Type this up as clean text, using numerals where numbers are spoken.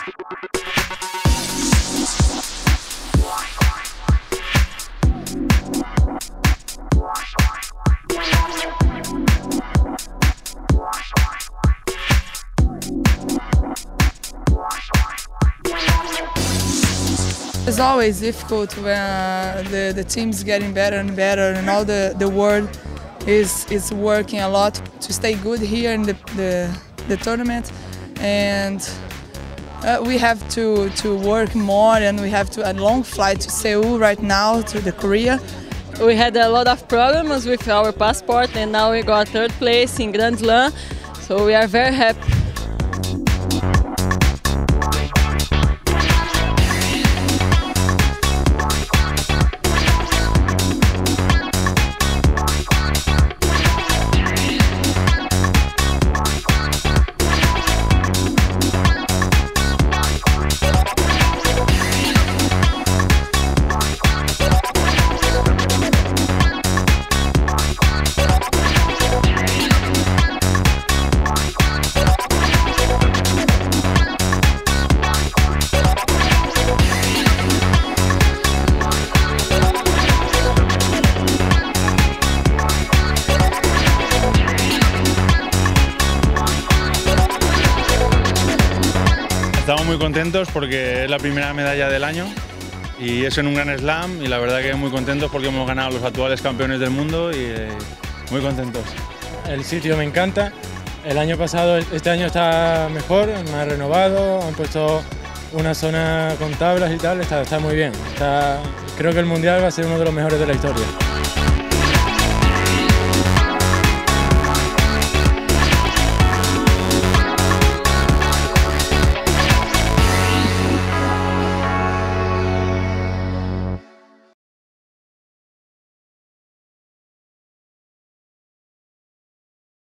It's always difficult when the team's getting better and better, and all the world is working a lot to stay good here in the tournament, and we have to work more, and we have a long flight to Seoul right now, to the Korea. We had a lot of problems with our passport, and now we got third place in Grand Slam, so we are very happy. Estamos muy contentos porque es la primera medalla del año y es en un Grand Slam, y la verdad que muy contentos porque hemos ganado a los actuales campeones del mundo y muy contentos. El sitio me encanta, el año pasado, este año está mejor, me ha renovado, han puesto una zona con tablas y tal, está muy bien. Creo que el Mundial va a ser uno de los mejores de la historia.